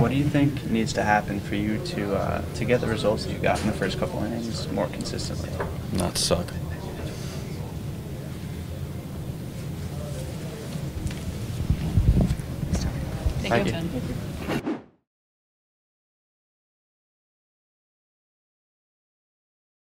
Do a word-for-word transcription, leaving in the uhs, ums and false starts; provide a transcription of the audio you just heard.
what do you think needs to happen for you to uh, to get the results that you got in the first couple innings more consistently? Not suck. Thank you. Thank you.